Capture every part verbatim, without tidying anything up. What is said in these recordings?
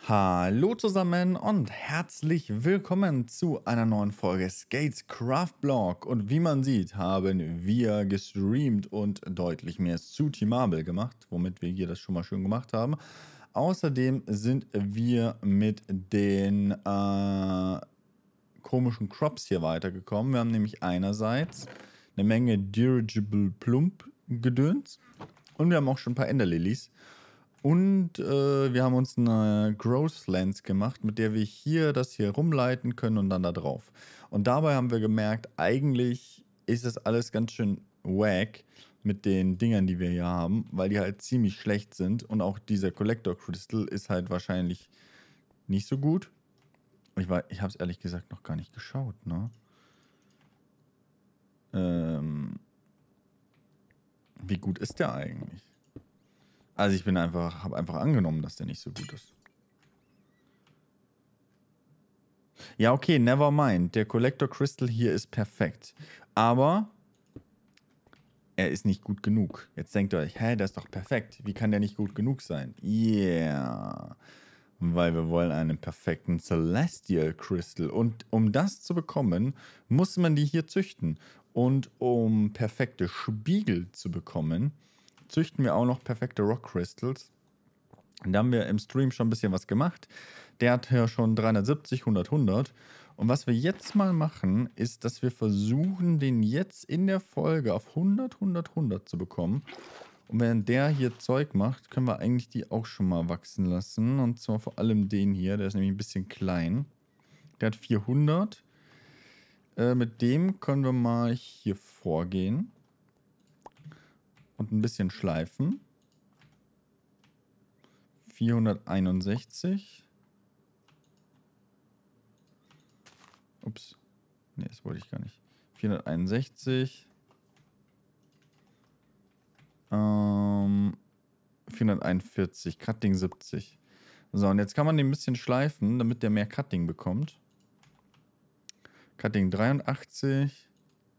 Hallo zusammen und herzlich willkommen zu einer neuen Folge Skates Craft Blog. Und wie man sieht, haben wir gestreamt und deutlich mehr Suti Marble gemacht, womit wir hier das schon mal schön gemacht haben. Außerdem sind wir mit den äh, komischen Crops hier weitergekommen. Wir haben nämlich einerseits eine Menge Dirigible Plump Gedöns und wir haben auch schon ein paar Enderlilies. Und äh, wir haben uns eine Growth Lens gemacht, mit der wir hier das hier rumleiten können und dann da drauf. Und dabei haben wir gemerkt, eigentlich ist das alles ganz schön wack mit den Dingern, die wir hier haben, weil die halt ziemlich schlecht sind. Und auch dieser Collector Crystal ist halt wahrscheinlich nicht so gut. Ich, war- ich habe es ehrlich gesagt noch gar nicht geschaut, ne? Ähm, wie gut ist der eigentlich? Also ich bin einfach, habe einfach angenommen, dass der nicht so gut ist. Ja, okay, never mind. Der Collector Crystal hier ist perfekt. Aber er ist nicht gut genug. Jetzt denkt ihr euch, hä, der ist doch perfekt. Wie kann der nicht gut genug sein? Yeah. Weil wir wollen einen perfekten Celestial Crystal. Und um das zu bekommen, muss man die hier züchten. Und um perfekte Spiegel zu bekommen, züchten wir auch noch perfekte Rock Crystals. Und da haben wir im Stream schon ein bisschen was gemacht. Der hat ja schon dreihundertsiebzig, hundert, hundert. Und was wir jetzt mal machen, ist, dass wir versuchen, den jetzt in der Folge auf hundert, hundert, hundert zu bekommen. Und während der hier Zeug macht, können wir eigentlich die auch schon mal wachsen lassen. Und zwar vor allem den hier, der ist nämlich ein bisschen klein. Der hat vierhundert. Äh, mit dem können wir mal hier vorgehen. Und ein bisschen schleifen. vierhunderteinundsechzig. Ups. Ne, das wollte ich gar nicht. vierhunderteinundsechzig. Ähm, vierhunderteinundvierzig. Cutting siebzig. So, und jetzt kann man den ein bisschen schleifen, damit der mehr Cutting bekommt. Cutting dreiundachtzig.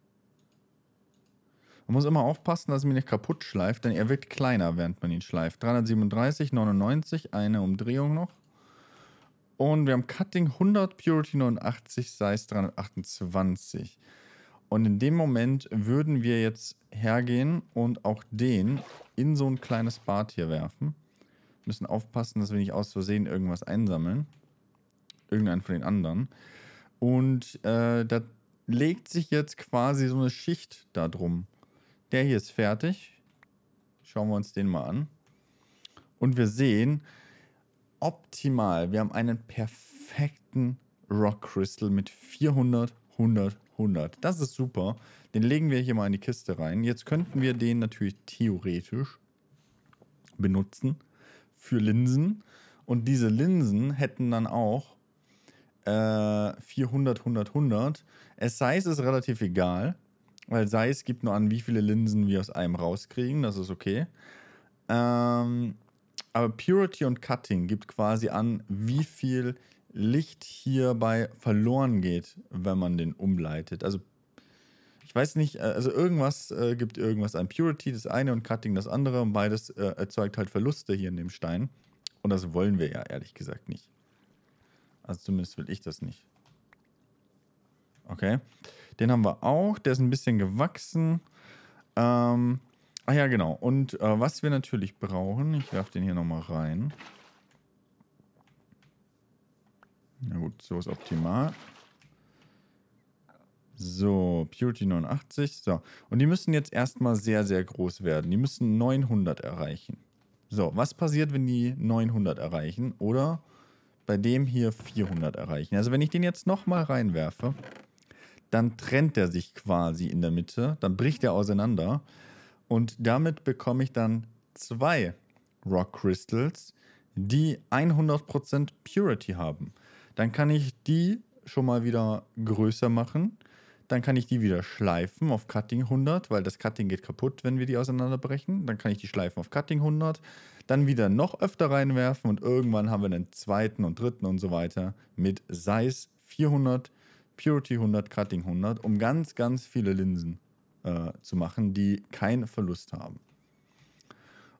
Man muss immer aufpassen, dass er mir nicht kaputt schleift, denn er wird kleiner, während man ihn schleift. dreihundertsiebenunddreißig, neunundneunzig, eine Umdrehung noch. Und wir haben Cutting hundert, Purity neunundachtzig, Size dreihundertachtundzwanzig. Und in dem Moment würden wir jetzt hergehen und auch den in so ein kleines Bad hier werfen. Müssen aufpassen, dass wir nicht aus Versehen irgendwas einsammeln. Irgendeinen von den anderen. Und äh, da legt sich jetzt quasi so eine Schicht da drum. Der hier ist fertig. Schauen wir uns den mal an. Und wir sehen, optimal, wir haben einen perfekten Rock Crystal mit vierhundert, hundert, hundert. Das ist super. Den legen wir hier mal in die Kiste rein. Jetzt könnten wir den natürlich theoretisch benutzen für Linsen. Und diese Linsen hätten dann auch äh, vierhundert, hundert, hundert. Es Size ist relativ egal, weil Size gibt nur an, wie viele Linsen wir aus einem rauskriegen. Das ist okay. Ähm, aber Purity und Cutting gibt quasi an, wie viel Licht hierbei verloren geht, wenn man den umleitet. Also ich weiß nicht, äh, also irgendwas äh, gibt irgendwas an. Purity das eine und Cutting das andere und beides äh, erzeugt halt Verluste hier in dem Stein. Und das wollen wir ja ehrlich gesagt nicht. Also zumindest will ich das nicht. Okay. Den haben wir auch. Der ist ein bisschen gewachsen. Ähm, ach ja, genau. Und äh, was wir natürlich brauchen, ich werfe den hier nochmal rein. Na gut, so ist optimal. So, Purity neunundachtzig. So, und die müssen jetzt erstmal sehr, sehr groß werden. Die müssen neunhundert erreichen. So, was passiert, wenn die neunhundert erreichen? Oder bei dem hier vierhundert erreichen? Also wenn ich den jetzt nochmal reinwerfe, dann trennt er sich quasi in der Mitte. Dann bricht er auseinander. Und damit bekomme ich dann zwei Rock Crystals, die hundert Prozent Purity haben. Dann kann ich die schon mal wieder größer machen. Dann kann ich die wieder schleifen auf Cutting hundert, weil das Cutting geht kaputt, wenn wir die auseinanderbrechen. Dann kann ich die schleifen auf Cutting hundert. Dann wieder noch öfter reinwerfen und irgendwann haben wir einen zweiten und dritten und so weiter mit Size vierhundert, Purity hundert, Cutting hundert, um ganz, ganz viele Linsen äh, zu machen, die keinen Verlust haben.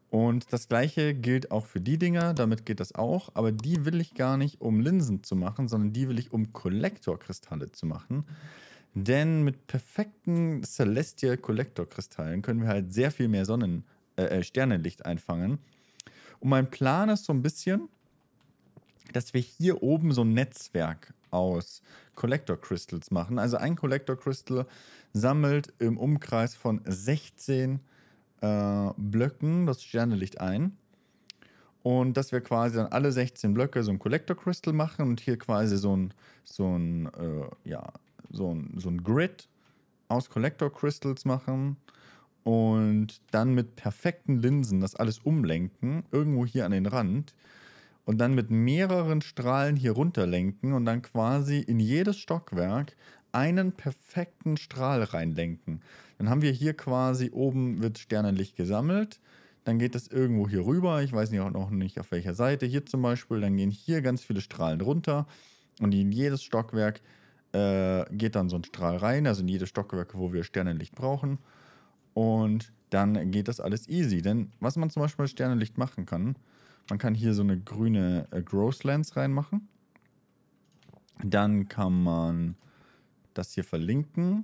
Und das gleiche gilt auch für die Dinger, damit geht das auch, aber die will ich gar nicht, um Linsen zu machen, sondern die will ich, um Kollektorkristalle zu machen. Denn mit perfekten Celestial Kollektorkristallen können wir halt sehr viel mehr Sonnen, äh, Sternenlicht einfangen. Und mein Plan ist so ein bisschen, dass wir hier oben so ein Netzwerk aus Collector Crystals machen. Also ein Collector Crystal sammelt im Umkreis von sechzehn äh, Blöcken das Sternenlicht ein. Und dass wir quasi dann alle sechzehn Blöcke so ein Collector Crystal machen und hier quasi so ein, so ein, äh, ja, so ein, so ein Grid aus Collector Crystals machen und dann mit perfekten Linsen das alles umlenken, irgendwo hier an den Rand und dann mit mehreren Strahlen hier runterlenken und dann quasi in jedes Stockwerk einen perfekten Strahl reinlenken. Dann haben wir hier quasi, oben wird Sternenlicht gesammelt, dann geht das irgendwo hier rüber, ich weiß nicht auch noch nicht auf welcher Seite, hier zum Beispiel, dann gehen hier ganz viele Strahlen runter und in jedes Stockwerk äh, geht dann so ein Strahl rein, also in jedes Stockwerk, wo wir Sternenlicht brauchen und dann geht das alles easy, denn was man zum Beispiel mit Sternenlicht machen kann, man kann hier so eine grüne äh, Growth Lens reinmachen, dann kann man das hier verlinken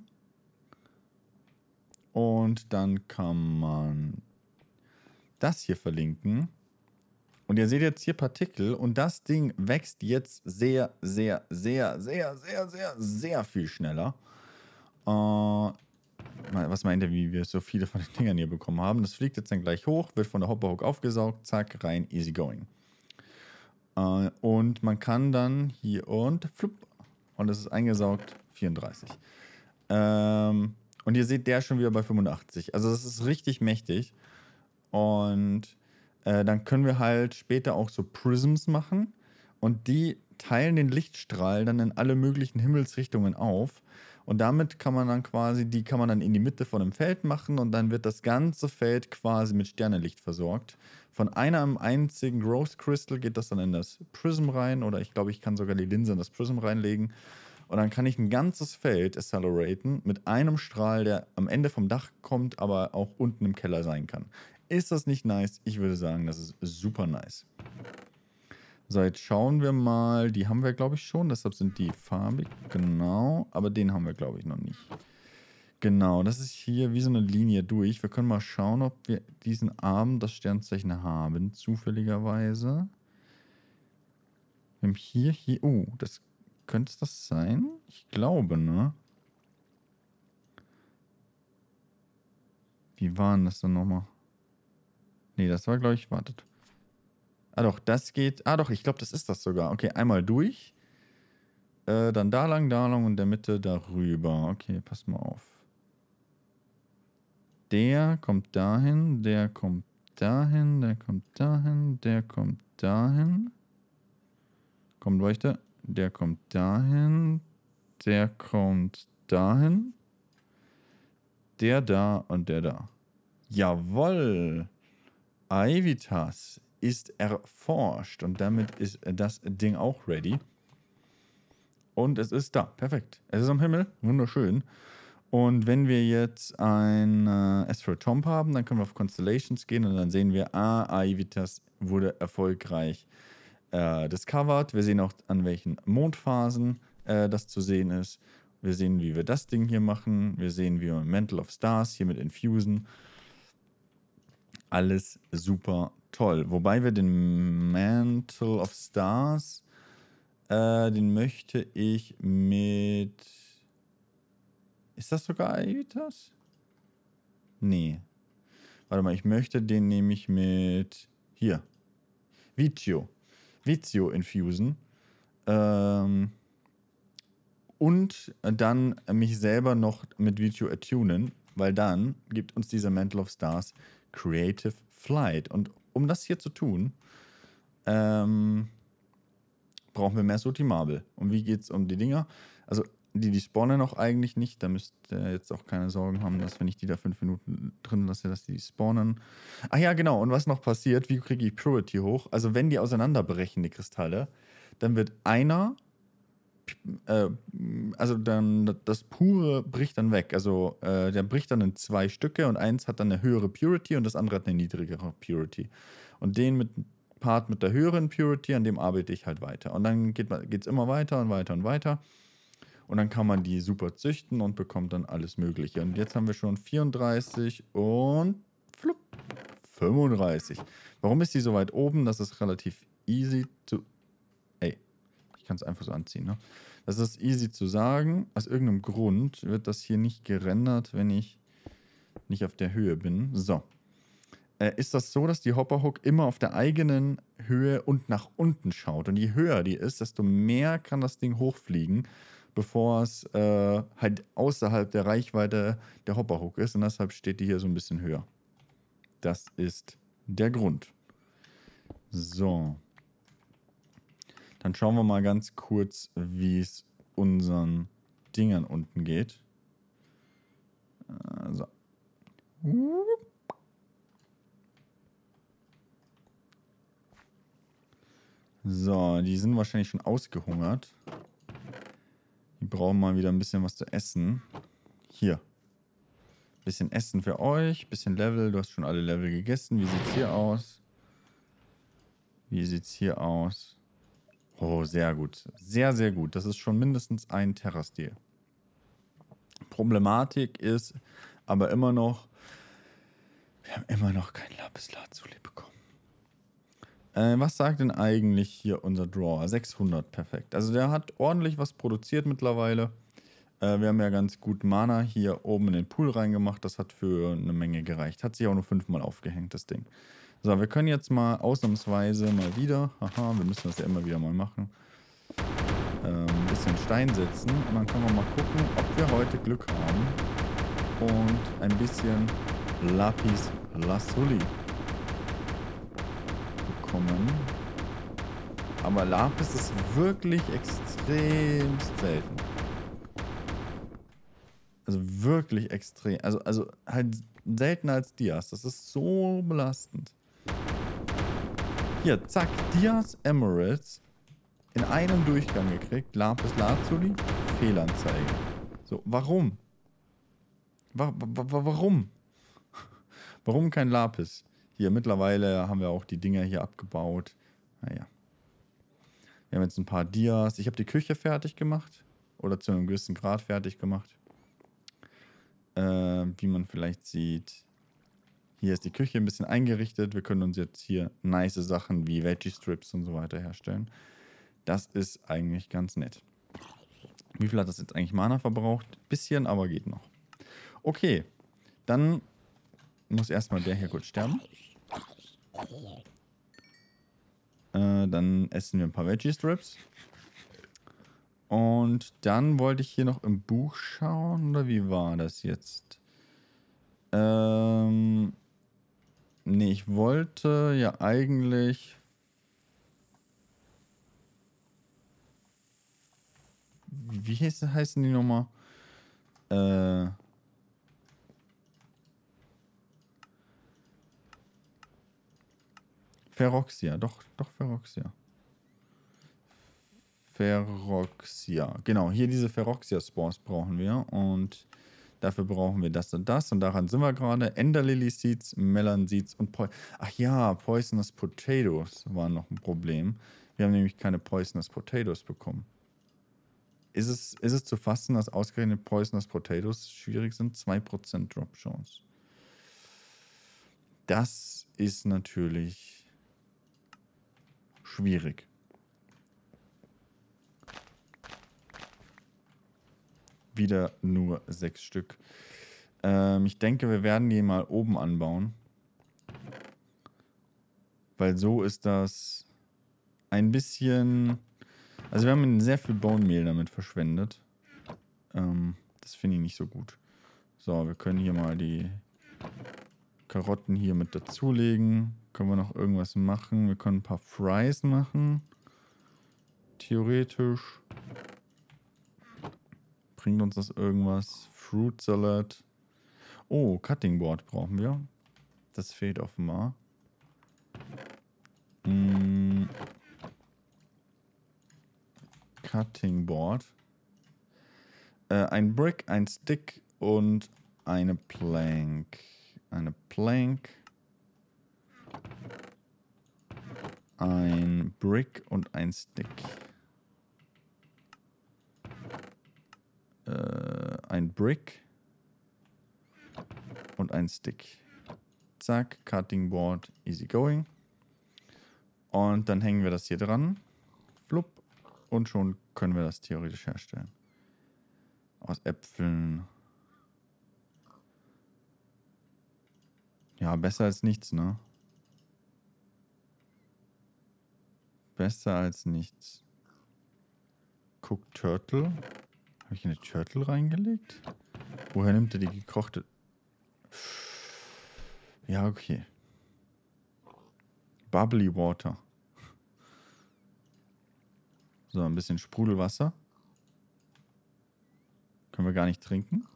und dann kann man das hier verlinken. Und ihr seht jetzt hier Partikel und das Ding wächst jetzt sehr, sehr, sehr, sehr, sehr, sehr, sehr viel schneller. Äh, was meint ihr, wie wir so viele von den Dingern hier bekommen haben? Das fliegt jetzt dann gleich hoch, wird von der Hopperhook aufgesaugt, zack, rein, easy going. Äh, und man kann dann hier und flupp, und es ist eingesaugt, vierunddreißig. Ähm, und ihr seht, der ist schon wieder bei fünfundachtzig. Also das ist richtig mächtig. Und äh, dann können wir halt später auch so Prisms machen. Und die teilen den Lichtstrahl dann in alle möglichen Himmelsrichtungen auf. Und damit kann man dann quasi, die kann man dann in die Mitte von einem Feld machen. Und dann wird das ganze Feld quasi mit Sternenlicht versorgt. Von einem einzigen Growth Crystal geht das dann in das Prism rein. Oder ich glaube, ich kann sogar die Linse in das Prism reinlegen. Und dann kann ich ein ganzes Feld acceleraten mit einem Strahl, der am Ende vom Dach kommt, aber auch unten im Keller sein kann. Ist das nicht nice? Ich würde sagen, das ist super nice. So, jetzt schauen wir mal. Die haben wir, glaube ich, schon. Deshalb sind die farbig. Genau. Aber den haben wir, glaube ich, noch nicht. Genau, das ist hier wie so eine Linie durch. Wir können mal schauen, ob wir diesen Abend das Sternzeichen haben. Zufälligerweise. Wir haben hier, hier. Oh, das könnte es das sein? Ich glaube, ne? Wie war denn das dann nochmal? Nee, das war, glaube ich, wartet. Ah doch, das geht. Ah doch, ich glaube, das ist das sogar. Okay, einmal durch. Äh, dann da lang, da lang und in der Mitte darüber. Okay, pass mal auf. Der kommt dahin, der kommt dahin, der kommt dahin, der kommt dahin. Kommt Leuchte. Der kommt dahin. Der kommt dahin. Der da und der da. Jawoll. Aivitas ist erforscht und damit ist das Ding auch ready. Und es ist da. Perfekt. Es ist am Himmel. Wunderschön. Und wenn wir jetzt ein äh, Astral Tomb haben, dann können wir auf Constellations gehen und dann sehen wir, ah, Aivitas wurde erfolgreich äh, discovered. Wir sehen auch, an welchen Mondphasen äh, das zu sehen ist. Wir sehen, wie wir das Ding hier machen. Wir sehen, wie wir Mantle of Stars hier mit infusen. Alles super toll. Wobei wir den Mantle of Stars, äh, den möchte ich mit... Ist das sogar Aivitas? Nee. Warte mal, ich möchte den nämlich mit... Hier. Vizio. Vizio infusen. Ähm... Und dann mich selber noch mit Vizio attunen, weil dann gibt uns dieser Mantle of Stars Creative Flight. Und um das hier zu tun, ähm, brauchen wir mehr Sotimabel. Und wie geht es um die Dinger? Also die, die spawnen auch eigentlich nicht. Da müsst ihr jetzt auch keine Sorgen haben, dass wenn ich die da fünf Minuten drin lasse, dass die spawnen. Ach ja, genau. Und was noch passiert, wie kriege ich Purity hoch? Also wenn die auseinanderbrechen, die Kristalle, dann wird einer äh, also dann das pure bricht dann weg. Also äh, der bricht dann in zwei Stücke und eins hat dann eine höhere Purity und das andere hat eine niedrigere Purity. Und den mit Part mit der höheren Purity, an dem arbeite ich halt weiter. Und dann geht es immer weiter und weiter und weiter. Und dann kann man die super züchten und bekommt dann alles Mögliche. Und jetzt haben wir schon vierunddreißig und flupp, fünfunddreißig. Warum ist die so weit oben? Das ist relativ easy zu... Ey, ich kann es einfach so anziehen, ne? Das ist easy zu sagen. Aus irgendeinem Grund wird das hier nicht gerendert, wenn ich nicht auf der Höhe bin. So. Äh, ist das so, dass die Hopperhook immer auf der eigenen Höhe und nach unten schaut. Und je höher die ist, desto mehr kann das Ding hochfliegen, bevor es äh, halt außerhalb der Reichweite der Hopperhook ist. Und deshalb steht die hier so ein bisschen höher. Das ist der Grund. So. Dann schauen wir mal ganz kurz, wie es unseren Dingern unten geht. Äh, so. So, die sind wahrscheinlich schon ausgehungert. Die brauchen mal wieder ein bisschen was zu essen. Hier. Bisschen Essen für euch, bisschen Level. Du hast schon alle Level gegessen. Wie sieht's hier aus? Wie sieht's hier aus? Oh, sehr gut. Sehr, sehr gut. Das ist schon mindestens ein Terra-Stil. Problematik ist aber immer noch, wir haben immer noch kein Lapis-Lazuli bekommen. Äh, was sagt denn eigentlich hier unser Drawer? sechshundert, perfekt. Also der hat ordentlich was produziert mittlerweile. Äh, wir haben ja ganz gut Mana hier oben in den Pool reingemacht. Das hat für eine Menge gereicht. Hat sich auch nur fünfmal aufgehängt, das Ding. So, wir können jetzt mal ausnahmsweise mal wieder, haha, wir müssen das ja immer wieder mal machen, ähm, ein bisschen Stein setzen. Und dann können wir mal gucken, ob wir heute Glück haben und ein bisschen Lapis Lazuli bekommen. Aber Lapis ist wirklich extrem selten. Also wirklich extrem. Also, also halt seltener als Dias. Das ist so belastend. Hier, zack, Dias Emeralds in einem Durchgang gekriegt. Lapis Lazuli, Fehlanzeige. So, warum? Wa wa wa warum? Warum kein Lapis? Hier, mittlerweile haben wir auch die Dinger hier abgebaut. Naja. Wir haben jetzt ein paar Dias. Ich habe die Küche fertig gemacht. Oder zu einem gewissen Grad fertig gemacht. Äh, wie man vielleicht sieht. Hier ist die Küche ein bisschen eingerichtet. Wir können uns jetzt hier nice Sachen wie Veggie Strips und so weiter herstellen. Das ist eigentlich ganz nett. Wie viel hat das jetzt eigentlich Mana verbraucht? Bisschen, aber geht noch. Okay, dann muss erstmal der hier kurz sterben. Äh, dann essen wir ein paar Veggie Strips. Und dann wollte ich hier noch im Buch schauen, oder wie war das jetzt? Ähm... Nee, ich wollte ja eigentlich... Wie heißt, heißen die nochmal? Äh... Feroxia, doch, doch Feroxia. Feroxia, genau, hier diese Feroxia-Spores brauchen wir und dafür brauchen wir das und das und daran sind wir gerade. Ender Lily Seeds, Melon Seeds und po Ach ja, Poisonous Potatoes waren noch ein Problem. Wir haben nämlich keine Poisonous Potatoes bekommen. Ist es, ist es zu fassen, dass ausgerechnet Poisonous Potatoes schwierig sind? zwei Prozent Drop Chance. Das ist natürlich schwierig. Wieder nur sechs Stück. Ähm, ich denke, wir werden die mal oben anbauen. Weil so ist das ein bisschen... Also wir haben sehr viel Bone Meal damit verschwendet. Ähm, das finde ich nicht so gut. So, wir können hier mal die Karotten hier mit dazulegen. Können wir noch irgendwas machen? Wir können ein paar Fries machen. Theoretisch. Bringt uns das irgendwas? Fruit Salad. Oh, Cutting Board brauchen wir. Das fehlt offenbar. Hm. Cutting Board. Äh, ein Brick, ein Stick und eine Plank. Eine Plank. Ein Brick und ein Stick. Äh, ein Brick und ein Stick. Zack, Cutting Board, easy going. Und dann hängen wir das hier dran. Flupp. Und schon können wir das theoretisch herstellen. Aus Äpfeln. Ja, besser als nichts, ne? Besser als nichts. Cooked Turtle. Habe ich eine Turtle reingelegt? Woher nimmt er die gekochte? Ja, okay. Bubbly Water. So, ein bisschen Sprudelwasser. Können wir gar nicht trinken.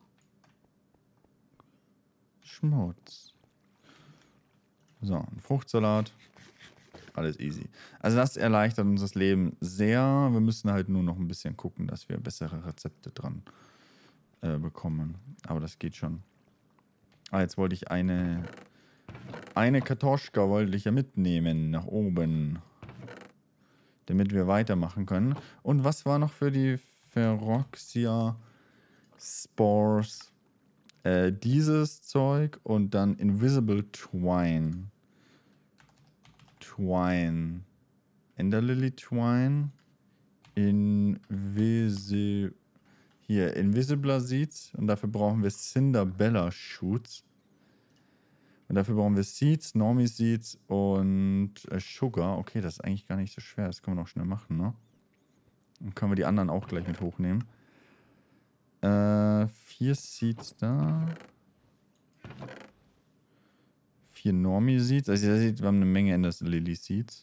Schmutz. So, ein Fruchtsalat. Alles easy. Also das erleichtert uns das Leben sehr. Wir müssen halt nur noch ein bisschen gucken, dass wir bessere Rezepte dran äh, bekommen. Aber das geht schon. Ah, jetzt wollte ich eine... Eine Kartoschka wollte ich ja mitnehmen nach oben. Damit wir weitermachen können. Und was war noch für die Feroxia Spores? Äh, dieses Zeug und dann Invisible Twine. Twine. Enderlily Twine. Invisi Hier, Invisibler Seeds. Und dafür brauchen wir Cinderbella Shoots. Und dafür brauchen wir Seeds, Normie Seeds und äh, Sugar. Okay, das ist eigentlich gar nicht so schwer. Das können wir noch schnell machen, ne? Dann können wir die anderen auch gleich mit hochnehmen. Äh, vier Seeds da. Vier Normie Seeds. Also ihr seht, wir haben eine Menge Ender Lily Seeds.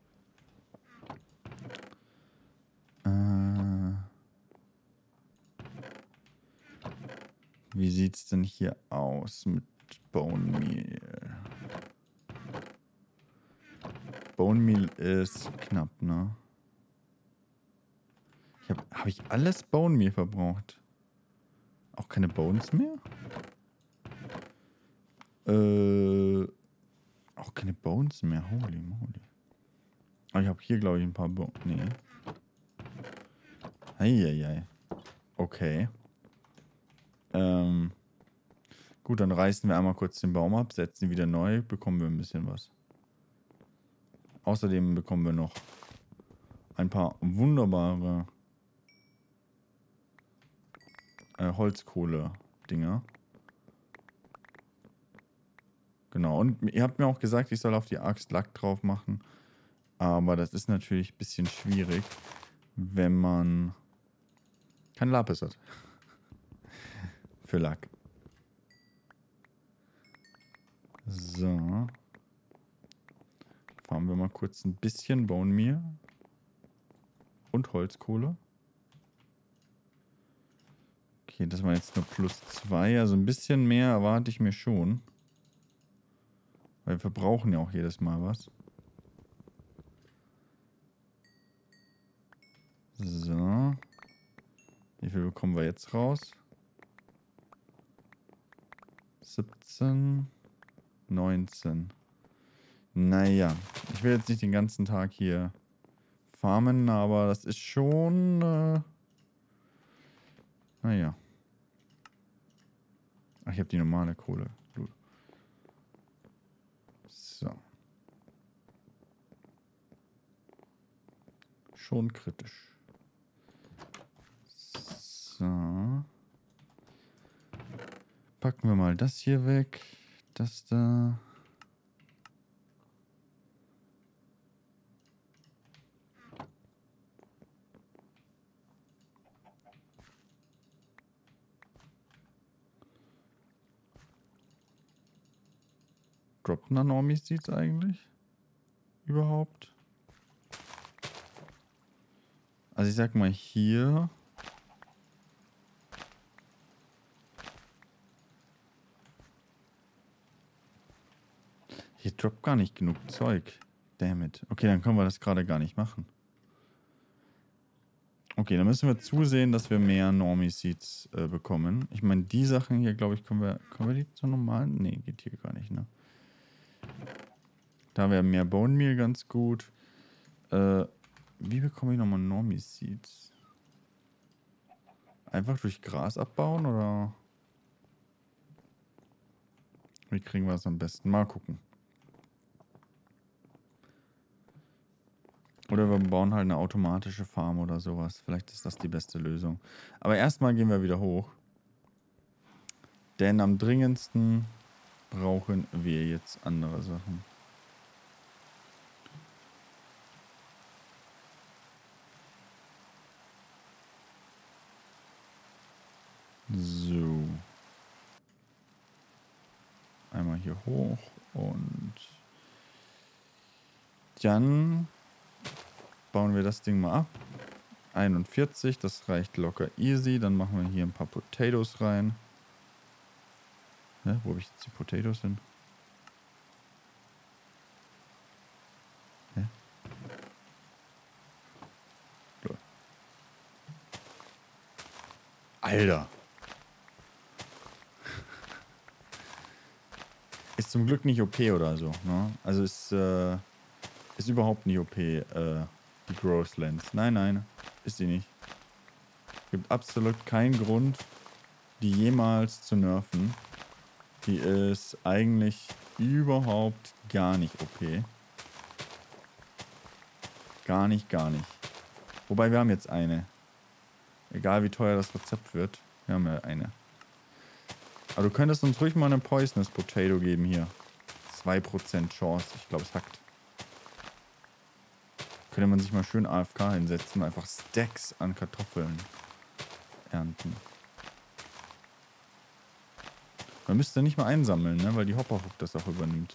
Äh, wie sieht's denn hier aus mit Bone Meal? Bone Meal ist knapp, ne? Ich hab, hab ich alles Bone Meal verbraucht? Auch keine Bones mehr? Äh, auch keine Bones mehr. Holy moly. Aber ich habe hier, glaube ich, ein paar Bones. Nee. Eieiei. Okay. Ähm. Gut, dann reißen wir einmal kurz den Baum ab, setzen ihn wieder neu, bekommen wir ein bisschen was. Außerdem bekommen wir noch ein paar wunderbare äh, Holzkohle-Dinger. Genau, und ihr habt mir auch gesagt, ich soll auf die Axt Lack drauf machen. Aber das ist natürlich ein bisschen schwierig, wenn man kein Lapis hat. Für Lack. So. Fahren wir mal kurz ein bisschen Bone Meal. Und Holzkohle. Okay, das war jetzt nur plus zwei. Also ein bisschen mehr erwarte ich mir schon. Weil wir brauchen ja auch jedes Mal was. So. Wie viel bekommen wir jetzt raus? siebzehn. neunzehn. Naja, ich will jetzt nicht den ganzen Tag hier farmen, aber das ist schon... Äh, naja. Ach, ich habe die normale Kohle. So. Schon kritisch. So. Packen wir mal das hier weg. Das da. Droppt Normie Seeds eigentlich? Überhaupt? Also ich sag mal hier. Hier droppt gar nicht genug Zeug. Damn it. Okay, dann können wir das gerade gar nicht machen. Okay, dann müssen wir zusehen, dass wir mehr Normie Seeds äh, bekommen. Ich meine, die Sachen hier, glaube ich, können wir, können wir die zu normalen? Nee, geht hier gar nicht, ne? Da wäre mehr Bone Meal ganz gut. Äh, wie bekomme ich nochmal Normie Seeds? Einfach durch Gras abbauen oder wie kriegen wir das am besten? Mal gucken. Oder wir bauen halt eine automatische Farm oder sowas. Vielleicht ist das die beste Lösung. Aber erstmal gehen wir wieder hoch. Denn am dringendsten brauchen wir jetzt andere Sachen. So. Einmal hier hoch und dann bauen wir das Ding mal ab. einundvierzig, das reicht locker easy. Dann machen wir hier ein paar Potatoes rein. Hä, wo habe ich jetzt die Potatoes hin? Hä? Alter. Ist zum Glück nicht O P oder so, ne? Also ist, äh, ist überhaupt nicht O P, äh, die Growth Lens. Nein, nein, ist sie nicht. Gibt absolut keinen Grund, die jemals zu nerven. Die ist eigentlich überhaupt gar nicht O P. Gar nicht, gar nicht. Wobei wir haben jetzt eine. Egal wie teuer das Rezept wird, wir haben ja eine. Aber du könntest uns ruhig mal eine Poisonous Potato geben hier. zwei Prozent Chance. Ich glaube, es hackt. Könnte man sich mal schön A F K hinsetzen und einfach Stacks an Kartoffeln ernten. Man müsste nicht mal einsammeln, ne? Weil die Hopperhook das auch übernimmt.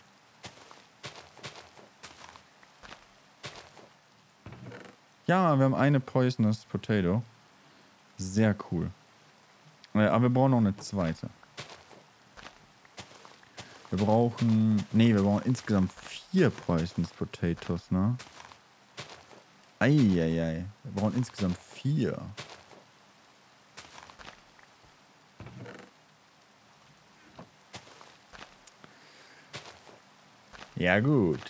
Ja, wir haben eine Poisonous Potato. Sehr cool. Aber wir brauchen noch eine zweite. Wir brauchen... Nee, wir brauchen insgesamt vier Poisonous Potatoes, ne? Eieiei. Wir brauchen insgesamt vier. Ja, gut.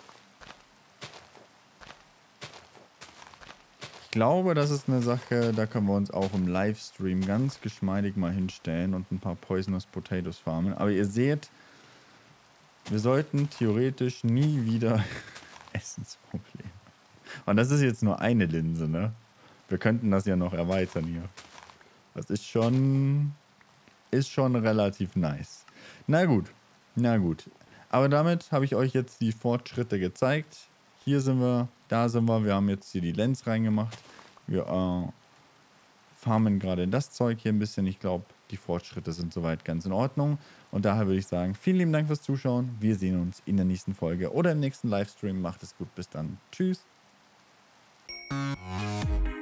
Ich glaube, das ist eine Sache, da können wir uns auch im Livestream ganz geschmeidig mal hinstellen und ein paar Poisonous Potatoes farmen. Aber ihr seht, wir sollten theoretisch nie wieder Essensprobleme. Und das ist jetzt nur eine Linse, ne? Wir könnten das ja noch erweitern hier. Das ist schon, ist schon relativ nice. Na gut, na gut. Aber damit habe ich euch jetzt die Fortschritte gezeigt. Hier sind wir, da sind wir. Wir haben jetzt hier die Lens reingemacht. Wir äh, farmen gerade das Zeug hier ein bisschen. Ich glaube, die Fortschritte sind soweit ganz in Ordnung. Und daher würde ich sagen, vielen lieben Dank fürs Zuschauen. Wir sehen uns in der nächsten Folge oder im nächsten Livestream. Macht es gut, bis dann. Tschüss.